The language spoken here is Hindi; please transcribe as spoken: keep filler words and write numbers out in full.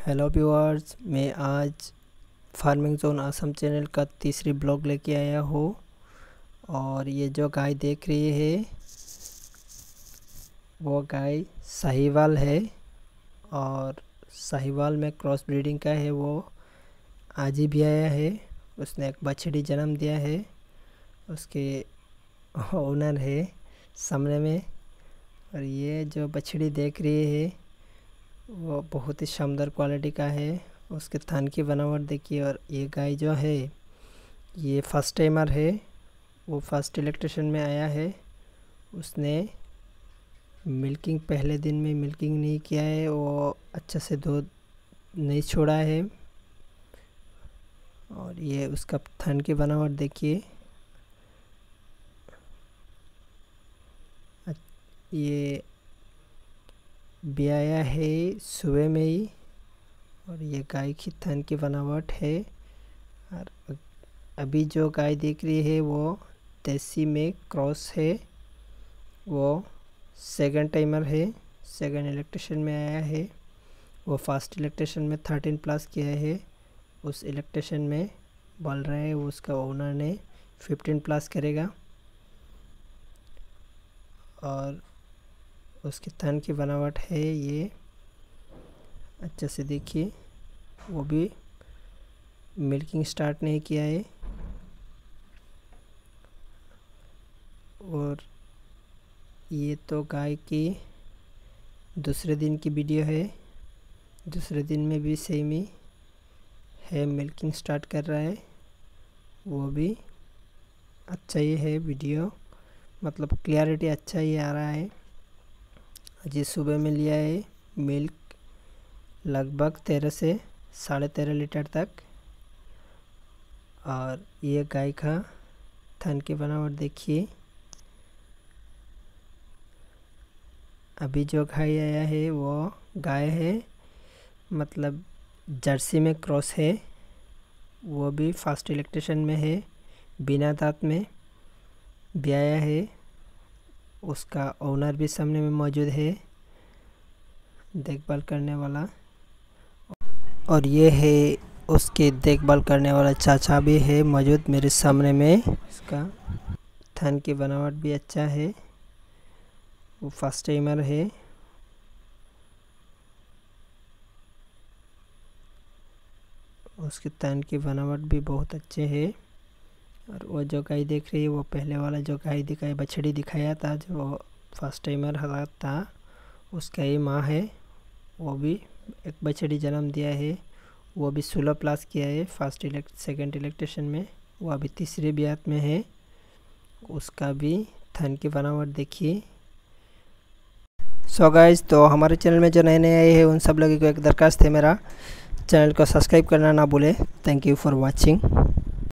हेलो व्यूअर्स, मैं आज फार्मिंग जोन असम चैनल का तीसरी ब्लॉग लेके आया हूँ। और ये जो गाय देख रही है वो गाय साहिवाल है और साहिवाल में क्रॉस ब्रीडिंग का है। वो आज ही भी आया है, उसने एक बछड़ी जन्म दिया है। उसके ओनर है सामने में। और ये जो बछड़ी देख रही है वो बहुत ही शानदार क्वालिटी का है। उसके थन की बनावट देखिए। और ये गाय जो है ये फर्स्ट टाइमर है, वो फर्स्ट इलेक्ट्रिशियन में आया है। उसने मिल्किंग पहले दिन में मिल्किंग नहीं किया है, वो अच्छे से दूध नहीं छोड़ा है। और ये उसका थन की बनावट देखिए। ये ब्याया है सुबह में ही। और ये गाय की थन की बनावट है। और अभी जो गाय देख रही है वो देसी में क्रॉस है। वो सेकंड टाइमर है, सेकंड इलेक्ट्रिशियन में आया है। वो फर्स्ट इलेक्ट्रिशियन में थर्टीन प्लस किया है। उस इलेक्ट्रिशियन में बोल रहा है उसका ओनर ने फिफ्टीन प्लस करेगा। और उसके थन की बनावट है ये अच्छे से देखिए। वो भी मिल्किंग स्टार्ट नहीं किया है। और ये तो गाय की दूसरे दिन की वीडियो है। दूसरे दिन में भी सेम ही है, मिल्किंग स्टार्ट कर रहा है। वो भी अच्छा ही है वीडियो, मतलब क्लियरिटी अच्छा ही आ रहा है। अजी सुबह में लिया है मिल्क लगभग तेरह से साढ़े तेरह लीटर तक। और ये गाय का थन की बनावट देखिए। अभी जो गाय आया है वो गाय है, मतलब जर्सी में क्रॉस है। वो भी फर्स्ट इलेक्ट्रिशियन में है, बिना दांत में ब्याया है। उसका ओनर भी सामने में मौजूद है, देखभाल करने वाला। और ये है उसके देखभाल करने वाला चाचा भी है मौजूद मेरे सामने में। इसका थन की बनावट भी अच्छा है। वो फर्स्ट टाइमर है। उसके थन की बनावट भी बहुत अच्छे है। और वो जो गाय देख रही है वो पहले वाला जो गाय दिखाया बछड़ी दिखाया था, जो फर्स्ट टाइमर हालात था, उसका ही माँ है। वो भी एक बछड़ी जन्म दिया है। वो भी सोलह प्लस किया है फर्स्ट इलेक्ट सेकेंड इलेक्ट्रिशियन में। वो अभी तीसरे ब्यात में है। उसका भी थन की बनावट देखिए। सो गाइस, तो हमारे चैनल में जो नए नए आए हैं उन सब लोगों को एक दरख्वास्त है मेरा, चैनल को सब्सक्राइब करना ना भूले। Thank you for watching.